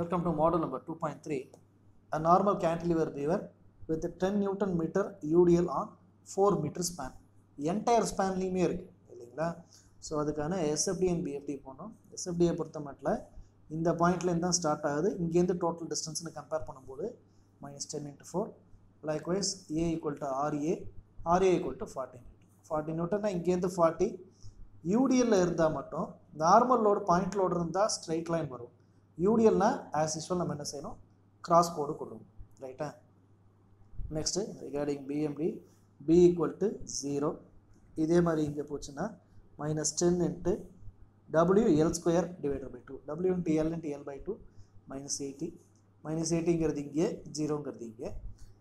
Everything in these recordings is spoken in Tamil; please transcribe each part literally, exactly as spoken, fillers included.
Welcome to model number two point three. A normal cantilever beaver with a ten newton meter U D L on four meter span. Entire span லையுமே இருக்கு இல்லைங்களா? ஸோ அதுக்கான S F D and B F D போனோம். S F D பொறுத்த மட்டும் இந்த பாயிண்ட்லேருந்து தான் ஸ்டார்ட் ஆகுது. இங்கேருந்து டோட்டல் டிஸ்டன்ஸ்னு கம்பேர் பண்ணும்போது minus ten into four. Likewise A equal to R A, R A equal to forty. forty நியூட்டன்னா இங்கேருந்து ஃபார்ட்டி. U D L இருந்தால் மட்டும் நார்மல் லோடு பாயிண்ட் லோடு இருந்தால் ஸ்ட்ரைட் லைன் வரும். U D L na as usual நம்ம என்ன செய்யணும் cross code கொடுக்கணும் ரைட்டா. next regarding B M D B equal to zero. இதே மாதிரி இங்கே போச்சுன்னா minus ten into W L square divided by two. W into L into L by two minus eighty. minus eighty ங்கிறது இங்கே ஜீரோங்கிறது இங்கே.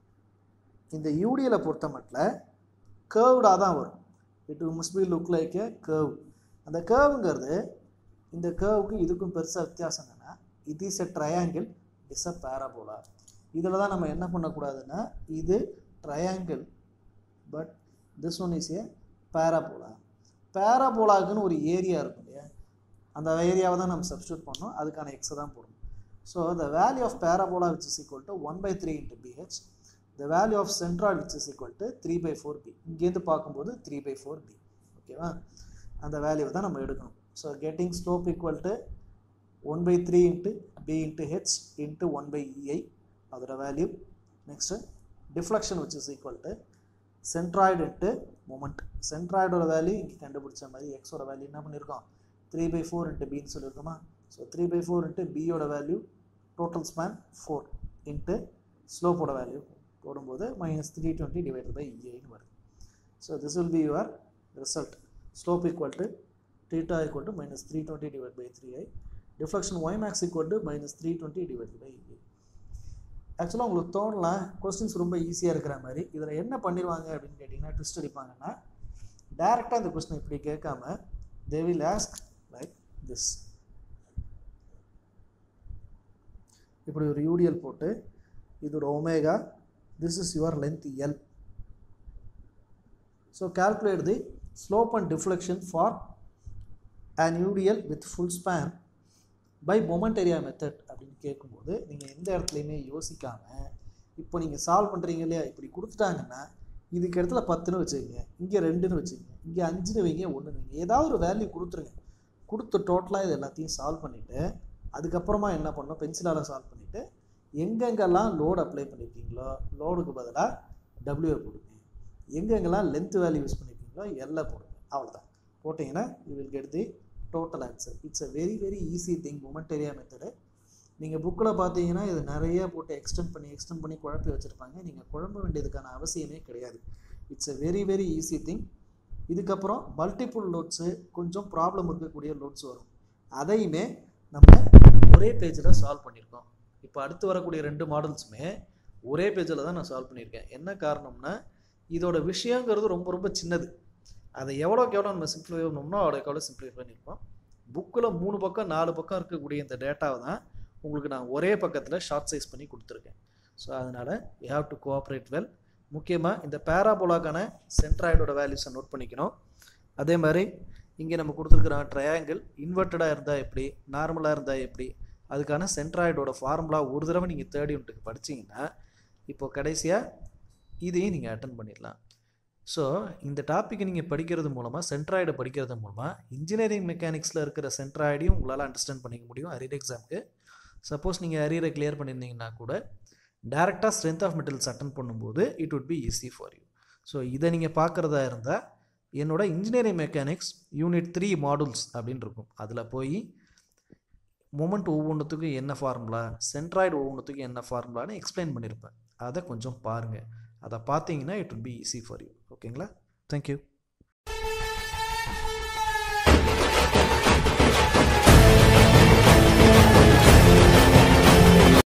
இந்த U D L பொறுத்த மட்டும் curved தான் வரும். it must be look like a curve. அந்த curveங்கிறது இந்த curveக்கு இதுக்கும் பெருசாக வித்தியாசம் என்னன்னா it is a triangle, it is a parabola. இதில் தான் நம்ம என்ன பண்ணக்கூடாதுன்னா இது triangle but this one is a parabola. parabola-க்குன்னு ஒரு ஏரியா இருக்கும் இல்லையா, அந்த ஏரியாவை தான் நம்ம சப்ஸ்டியூட் பண்ணோம், அதுக்கான எக்ஸை தான் போடணும். So the value of parabola which is equal to one by three into B H, the value of centroid which is equal to three by four B. இங்கேருந்து பார்க்கும்போது three by four B. ஓகேவா, அந்த வேல்யூவை தான் நம்ம எடுக்கணும். So getting slope equal to one by three into B into H into one by E I, அதோட value. Next deflection which is equal to centroid into moment. centroidோட வேல்யூ இங்கே கண்டுபிடிச்ச மாதிரி எக்ஸோட வேல்யூ என்ன பண்ணியிருக்கோம் three by four into Bன்னு சொல்லியிருக்கோமா. ஸோ three by four into Bயோட value total span four into ஸ்லோப்போட வேல்யூ போடும்போது minus three twenty divided by இஐன்னு வருது. So this will be your result. Slope equal to theta equal to minus three twenty divided by three I. Deflection y max equal to minus three twenty divided by E. ஆக்சுவலாக உங்களுக்கு தோணலாம் கொஸ்டின்ஸ் ரொம்ப ஈஸியாக இருக்கிற மாதிரி, இதில் என்ன பண்ணிடுவாங்க அப்படின்னு கேட்டிங்கன்னா ட்விஸ்ட் அடிப்பாங்கன்னா டேரெக்டாக இந்த கொஸ்டின் இப்படி கேட்காம they will ask like this. இப்படி ஒரு U D L போட்டு இதோட omega, this is your length L. So calculate the slope and deflection for an U D L with full span by moment area method அப்படின்னு கேட்கும்போது நீங்கள் எந்த இடத்துலையுமே யோசிக்காமல் இப்போ நீங்கள் சால்வ் பண்ணுறீங்க இல்லையா, இப்படி கொடுத்துட்டாங்கன்னா இதுக்கு இடத்துல பத்துன்னு வச்சுக்கோங்க, இங்கே ரெண்டுன்னு வச்சுக்கோங்க, இங்கே அஞ்சுன்னு வைங்க, ஒன்றுன்னு வைங்க, ஏதாவது ஒரு வேல்யூ கொடுத்துருங்க. கொடுத்து டோட்டலாக இது எல்லாத்தையும் சால்வ் பண்ணிவிட்டு அதுக்கப்புறமா என்ன பண்ணணும், பென்சிலால் சால்வ் பண்ணிவிட்டு எங்கெங்கெல்லாம் லோடு அப்ளை பண்ணியிருக்கீங்களோ லோடுக்கு பதிலாக டபிள்யூவை போடுங்க, எங்கெங்கெல்லாம் லென்த் வேல்யூ யூஸ் பண்ணியிருக்கீங்களோ எல்லை போடுங்க. அவ்வளோதான். போட்டிங்கன்னா you will get the total answer. It's a very very easy thing moment area method. நீங்கள் புக்கில் பார்த்தீங்கன்னா இது நிறைய போட்டு எக்ஸ்டெண்ட் பண்ணி எக்ஸ்டெண்ட் பண்ணி குழப்பி வச்சுருப்பாங்க. நீங்கள் குழம்ப வேண்டியதுக்கான அவசியமே கிடையாது. It's a very very easy thing. இதுக்கப்புறம் மல்டிபிள் லோட்ஸு கொஞ்சம் ப்ராப்ளம் இருக்கக்கூடிய லோட்ஸ் வரும், அதையுமே நம்ம ஒரே பேஜில் சால்வ் பண்ணியிருக்கோம். இப்போ அடுத்து வரக்கூடிய ரெண்டு மாடல்ஸுமே ஒரே பேஜில் தான் நான் சால்வ் பண்ணியிருக்கேன். என்ன காரணம்னா இதோட விஷயங்கிறது ரொம்ப ரொம்ப சின்னது, அதை எவ்வளோக்கு எவ்வளோ நம்ம சிம்பிளிஃபை பண்ணோம்னா அவ்வளோக்கு எவ்வளோ சிம்பிளிஃபை பண்ணியிருக்கோம். புக்கில் மூணு பக்கம் நாலு பக்கம் இருக்கக்கூடிய இந்த டேட்டாவை தான் உங்களுக்கு நான் ஒரே பக்கத்தில் ஷார்ட் சைஸ் பண்ணி கொடுத்துருக்கேன். ஸோ அதனால் you have to cooperate well. முக்கியமாக இந்த பேராபோலாக்கான சென்ட்ராய்டோட வேல்யூஸை நோட் பண்ணிக்கணும். அதே மாதிரி இங்கே நம்ம கொடுத்துருக்குற ட்ரையாங்கிள் இன்வெர்ட்டடாக இருந்தால் எப்படி, நார்மலாக இருந்தால் எப்படி, அதுக்கான சென்ட்ராய்டோட ஃபார்முலா ஒரு தடவை நீங்கள் தேர்ட் யூனிட்டுக்கு படிச்சிங்கன்னா இப்போது கடைசியாக இதையும் நீங்கள் அட்டன் பண்ணிடலாம். ஸோ இந்த டாப்பிக்கை நீங்கள் படிக்கிறது மூலமாக சென்ட்ராய்டை படிக்கிறது மூலமாக இன்ஜினியரிங் மெக்கானிக்ஸில் இருக்கிற சென்ட்ராய்டையும் உங்களால் அண்டர்ஸ்டாண்ட் பண்ணிக்க முடியும் அரியர் எக்ஸாமுக்கு. சப்போஸ் நீங்கள் அரியரை கிளியர் பண்ணியிருந்தீங்கன்னா கூட டேரெக்டாக ஸ்ட்ரென்த் ஆஃப் மெட்டீரியல்ஸ் அட்டன் பண்ணும்போது it would be easy for you. So இதை நீங்கள் பார்க்குறதா இருந்தால் என்னோட engineering mechanics unit three models அப்படின்னு இருக்கும், அதில் போய் மொமெண்ட் ஒவ்வொன்றுத்துக்கும் என்ன ஃபார்முலா, சென்ட்ராய்டு ஒவ்வொன்றுத்துக்கும் என்ன ஃபார்முலான்னு எக்ஸ்பிளைன் பண்ணியிருப்பேன். அதை கொஞ்சம் பாருங்கள். அதை பார்த்தீங்கன்னா it will be easy for you. ஓகேங்களா? தேங்க்யூ.